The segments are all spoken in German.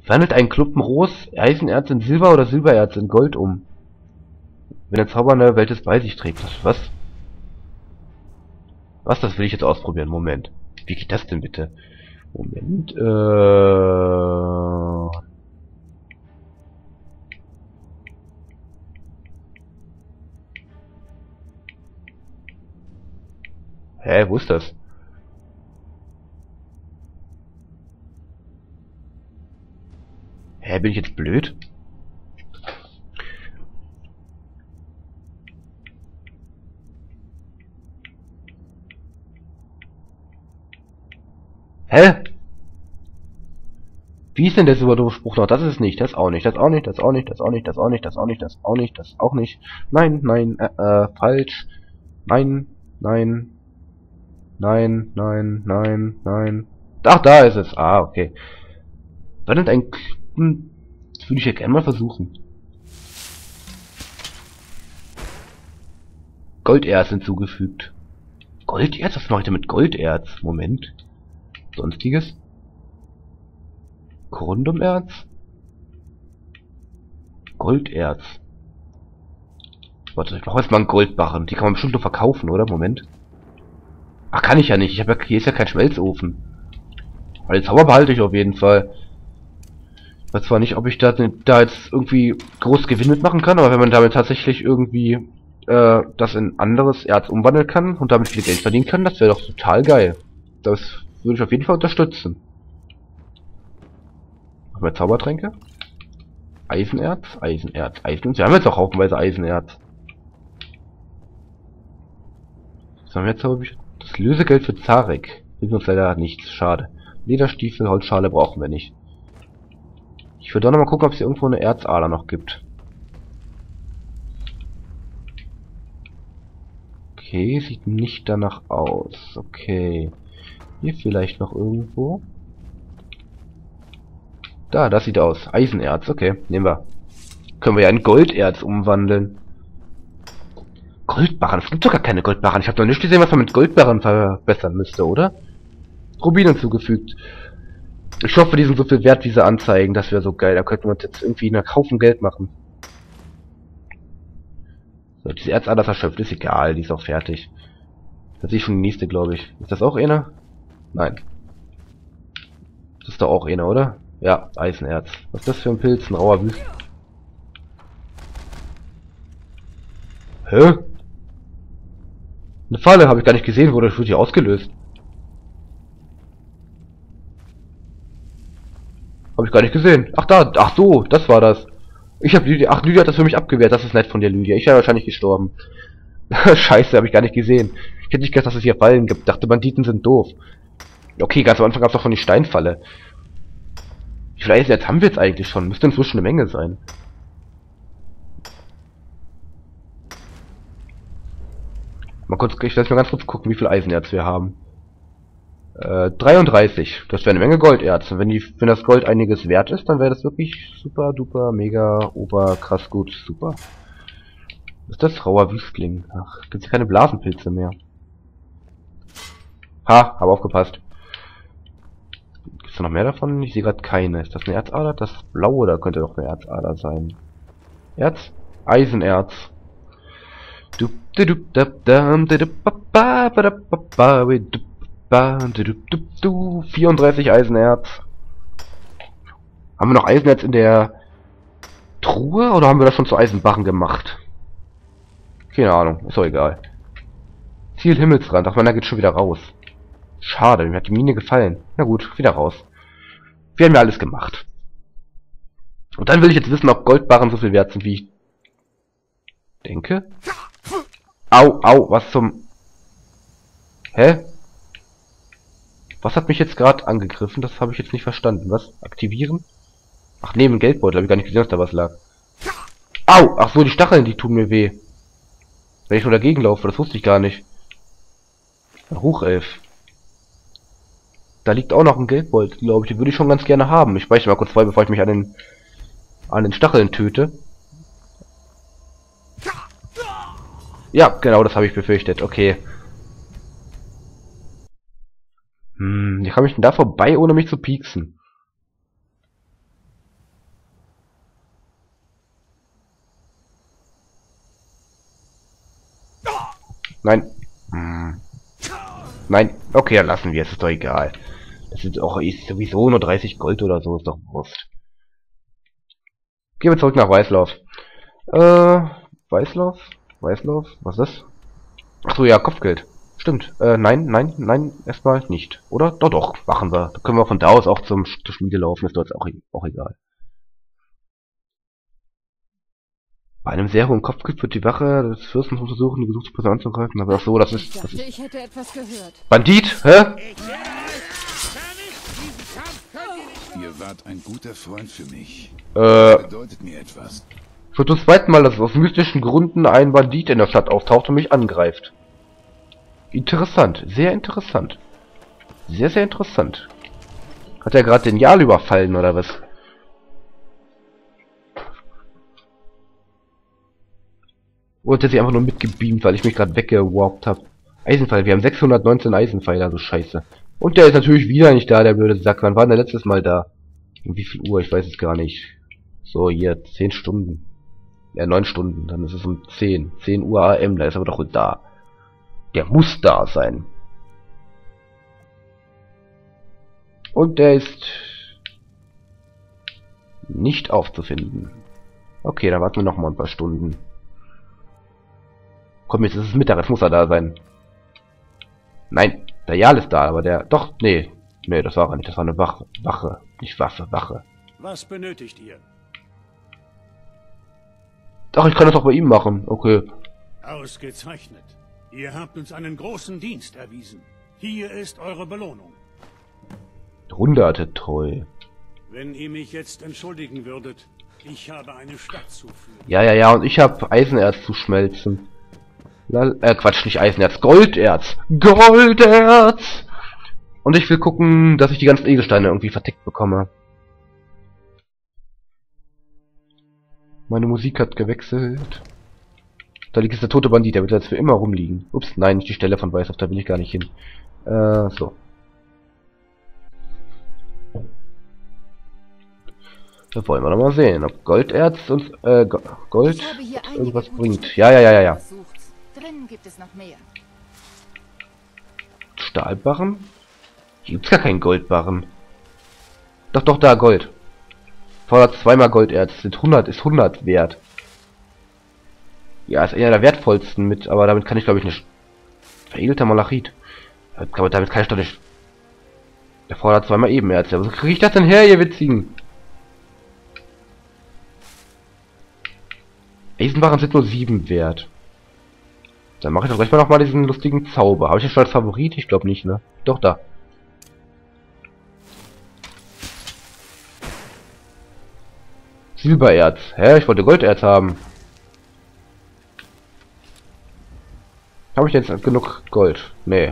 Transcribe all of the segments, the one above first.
Wandelt ein Klumpen rohes Eisenerz in Silber oder Silbererz in Gold um. Wenn der Zauber eine Welt des bei sich trägt. Was? Was? Das will ich jetzt ausprobieren. Moment. Wie geht das denn bitte? Moment. Hä, wo ist das? Hä, bin ich jetzt blöd? Hä? Wie ist denn der Spruch noch? Das ist nicht, das auch nicht, das auch nicht, das auch nicht, das auch nicht, das auch nicht, das auch nicht, das auch nicht, das auch nicht. Nein, nein, falsch. Nein, nein. Nein, nein, nein, nein. Ach, da ist es. Ah, okay. Wandelt ein das würde ich ja gerne mal versuchen. Golderz hinzugefügt. Golderz? Was mache ich denn mit Golderz? Moment. Sonstiges? Korundumerz? Golderz. Warte, ich mache jetzt mal einen Goldbarren. Die kann man bestimmt nur verkaufen, oder? Moment. Ach, kann ich ja nicht. Ich habe ja, hier ist ja kein Schmelzofen. Aber den Zauber behalte ich auf jeden Fall. Ich weiß zwar nicht, ob ich da jetzt irgendwie groß Gewinn mitmachen kann, aber wenn man damit tatsächlich irgendwie das in anderes Erz umwandeln kann und damit viel Geld verdienen kann, das wäre doch total geil. Das würde ich auf jeden Fall unterstützen. Noch mehr Zaubertränke? Eisenerz, Eisenerz, Eisenerz. Wir haben jetzt auch haufenweise Eisenerz. Was haben wir jetzt? Das Lösegeld für Zarek. Bringt uns leider nichts. Schade. Lederstiefel, Holzschale brauchen wir nicht. Ich würde doch noch mal gucken, ob es hier irgendwo eine Erzader noch gibt. Okay, sieht nicht danach aus. Okay. Hier vielleicht noch irgendwo. Da, das sieht aus. Eisenerz, okay, nehmen wir. Können wir ja in Golderz umwandeln. Goldbarren, es gibt sogar keine Goldbarren. Ich habe noch nicht gesehen, was man mit Goldbarren verbessern müsste, oder? Rubinen zugefügt. Ich hoffe, die sind so viel wert, wie sie anzeigen. Das wäre so geil. Da könnten wir uns jetzt irgendwie einen Haufen Geld machen. So, diese Erzader ist erschöpft. Ist egal, die ist auch fertig. Das sehe ich schon die nächste, glaube ich. Ist das auch eine? Nein. Das ist doch auch eine, oder? Ja, Eisenerz. Was ist das für ein Pilz? Ein rauer Wüst. Hä? Eine Falle habe ich gar nicht gesehen, wurde die ausgelöst. Habe ich gar nicht gesehen. Ach da, ach so, das war das. Ich habe Lydia, ach Lydia hat das für mich abgewehrt. Das ist nett von dir, Lydia. Ich wäre wahrscheinlich gestorben. Scheiße, habe ich gar nicht gesehen. Ich hätte nicht gedacht, dass es hier Fallen gibt. Dachte, Banditen sind doof. Okay, ganz am Anfang gab es doch schon die Steinfalle. Wie viel Eisenerz haben wir jetzt eigentlich schon? Müsste inzwischen eine Menge sein. Mal kurz, ich lasse mal ganz kurz gucken, wie viel Eisenerz wir haben. 33. Das wäre eine Menge Golderz. Und wenn das Gold einiges wert ist, dann wäre das wirklich super, duper, mega, ober, krass gut, super. Was ist das? Rauer Wüstling. Ach, gibt's keine Blasenpilze mehr. Ha, hab aufgepasst. Gibt's da noch mehr davon? Ich sehe gerade keine. Ist das eine Erzader? Das blaue, da könnte doch eine Erzader sein. Erz? Eisenerz. 34 Eisenerz. Haben wir noch Eisenerz in der Truhe oder haben wir das schon zu Eisenbarren gemacht? Keine Ahnung, ist doch egal. Ziel Himmelsrand. Ach man, da geht schon wieder raus. Schade, mir hat die Mine gefallen. Na gut, wieder raus. Wir haben ja alles gemacht. Und dann will ich jetzt wissen, ob Goldbarren so viel wert sind, wie ich denke. Au, au, was zum... Hä? Was hat mich jetzt gerade angegriffen? Das habe ich jetzt nicht verstanden. Was? Aktivieren? Ach, neben Geldbeutel. Habe ich gar nicht gesehen, dass da was lag. Au! Ach so, die Stacheln, die tun mir weh. Wenn ich nur dagegen laufe, das wusste ich gar nicht. Hochelf. Da liegt auch noch ein Geldbeutel, glaube ich. Den würde ich schon ganz gerne haben. Ich speichere mal kurz bei, bevor ich mich an den Stacheln töte. Ja, genau, das habe ich befürchtet. Okay. Wie komme ich denn da vorbei, ohne mich zu pieksen? Nein. Nein. Okay, dann lassen wir es. Ist doch egal. Das sind auch sowieso nur 30 Gold oder so. Ist doch Wurst. Gehen wir zurück nach Weißlauf. Weißlauf? Weißlauf? Was ist das? Achso, ja, Kopfgeld. Stimmt. Nein, erstmal nicht. Oder? Doch, machen wir. Da können wir von da aus auch zur Schmiede laufen. Ist doch jetzt auch egal. Bei einem sehr hohen Kopfgeld wird die Wache des Fürsten versuchen, die gesuchte Person anzugreifen. Aber so, das ist. Ich hätte etwas gehört. Bandit, hä? Ihr wart ein guter Freund für mich. Bedeutet mir etwas. Schon zum zweiten Mal, dass aus mystischen Gründen ein Bandit in der Stadt auftaucht und mich angreift. Interessant, sehr interessant. Sehr, sehr interessant. Hat er gerade den Jarl überfallen, oder was? Oder hat er sich einfach nur mitgebeamt, weil ich mich gerade weggewarpt habe? Eisenpfeil, wir haben 619 Eisenpfeile, also scheiße. Und der ist natürlich wieder nicht da, der blöde Sack. Wann war denn der letztes Mal da? Um wie viel Uhr? Ich weiß es gar nicht. So, hier, 10 Stunden. Ja, 9 Stunden, dann ist es um 10. 10 Uhr AM, da ist aber doch wohl da. Der muss da sein. Und der ist nicht aufzufinden. Okay, dann warten wir noch mal ein paar Stunden. Komm, jetzt ist es Mittag, jetzt muss er da sein. Nein, der Jarl ist da, aber der... Doch, nee. Nee, das war er nicht, das war eine Wache. Wache, nicht Waffe, Wache. Was benötigt ihr? Ach, ich kann das auch bei ihm machen. Okay. Ausgezeichnet. Ihr habt uns einen großen Dienst erwiesen. Hier ist eure Belohnung. Hunderte treu. Wenn ihr mich jetzt entschuldigen würdet, ich habe eine Stadt zu führen. Ja, und ich habe Eisenerz zu schmelzen. Quatsch, nicht Eisenerz, Golderz! Golderz! Und ich will gucken, dass ich die ganzen Edelsteine irgendwie vertickt bekomme. Meine Musik hat gewechselt. Da liegt jetzt der tote Bandit, der wird jetzt für immer rumliegen. Ups, nein, nicht die Stelle von Weißhof, da will ich gar nicht hin. So. Da wollen wir noch mal sehen, ob Golderz uns, Gold irgendwas bringt. Ja. Drinnen gibt es noch mehr. Stahlbarren? Hier gibt's gar keinen Goldbarren. Doch, da, Gold. Fordert zweimal Golderz, ist 100 wert. Ja, ist einer der wertvollsten mit, aber damit kann ich glaube ich nicht. Veredelter Malachit. Aber damit kann ich doch nicht. Der fordert zweimal Ebenerz. Ja, wo kriege ich das denn her, ihr Witzigen? Eisenbarren sind nur 7 wert. Dann mache ich doch gleich mal nochmal diesen lustigen Zauber. Habe ich den schon als Favorit? Ich glaube nicht, ne? Doch, da. Silbererz. Hä? Ich wollte Golderz haben. Habe ich jetzt genug Gold? Nee.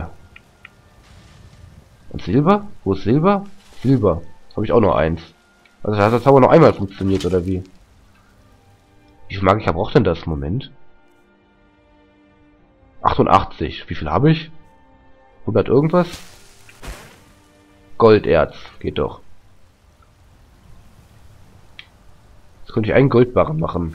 Und Silber? Wo ist Silber? Silber. Habe ich auch nur 1. Also hat das Zauber noch einmal funktioniert, oder wie? Wie viel Magier braucht denn das? Moment. 88. Wie viel habe ich? 100 irgendwas? Golderz. Geht doch. Jetzt könnte ich einen Goldbarren machen.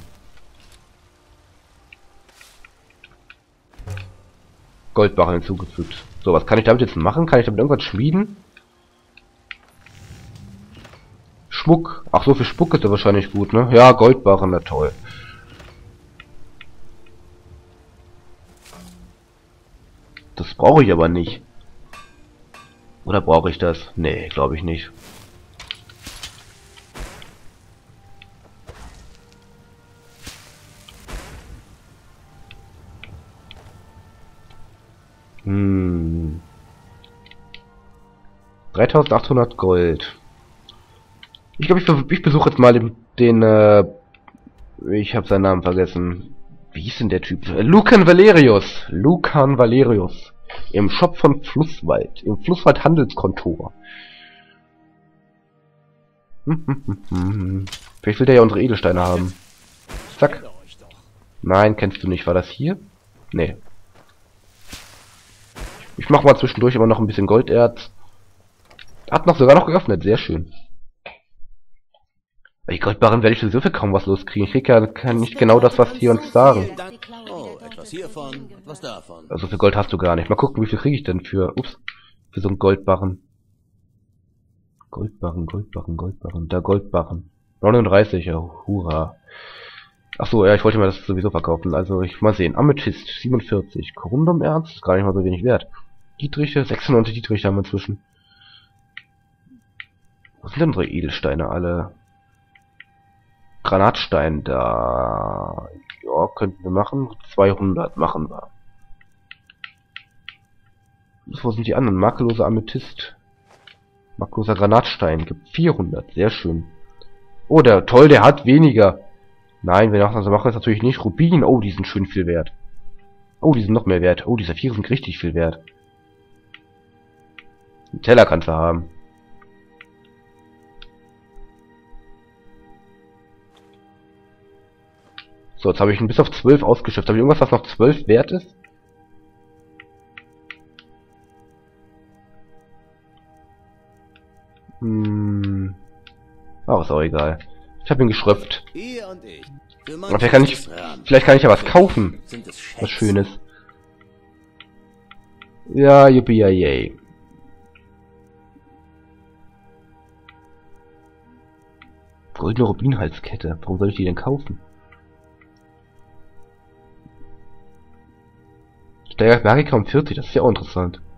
Goldbarren hinzugefügt. So, was kann ich damit jetzt machen? Kann ich damit irgendwas schmieden? Schmuck. Ach so, für Spuck ist er wahrscheinlich gut, ne? Ja, Goldbarren, na toll. Das brauche ich aber nicht. Oder brauche ich das? Nee, glaube ich nicht. Hm. 3800 Gold. Ich glaube, ich besuche jetzt mal ich habe seinen Namen vergessen. Wie hieß denn der Typ? Lucan Valerius. Lucan Valerius. Im Shop von Flusswald. Im Flusswald Handelskontor. Vielleicht will der ja unsere Edelsteine haben. Zack. Nein, kennst du nicht. War das hier? Nee. Ich mache mal zwischendurch immer noch ein bisschen Golderz. Hat sogar noch geöffnet. Sehr schön. Bei Goldbarren werde ich sowieso für kaum was loskriegen. Ich krieg ja nicht genau das, was die uns sagen. Oh, etwas hiervon, etwas davon. Also für Gold hast du gar nicht. Mal gucken, wie viel kriege ich denn für, für so einen Goldbarren. Goldbarren. Da Goldbarren. 39, ja, hurra. Ach so, ja, ich wollte mir das sowieso verkaufen. Also, ich mal sehen. Amethyst, 47. Corundum-Erz, ist gar nicht mal so wenig wert. Dietriche, 96 Dietriche haben wir inzwischen. Wo sind denn unsere Edelsteine alle? Granatstein da. Ja, könnten wir machen. 200 machen wir. Wo sind die anderen? Makelloser Amethyst. Makelloser Granatstein. Gibt 400. Sehr schön. Oh, der hat weniger. Nein, wir machen jetzt natürlich nicht. Rubin. Oh, die sind schön viel wert. Oh, die sind noch mehr wert. Oh, die Saphire sind richtig viel wert. Einen Teller kannst du haben. So, jetzt habe ich ihn bis auf 12 ausgeschöpft. Habe ich irgendwas, was noch 12 wert ist? Oh, ist auch egal. Ich habe ihn geschröpft. Aber vielleicht kann ich ja was kaufen. Was Schönes. Ja, yippie, yay. Goldene Rubinhalskette. Warum soll ich die denn kaufen? Steigert Magika um 40, das ist ja auch interessant.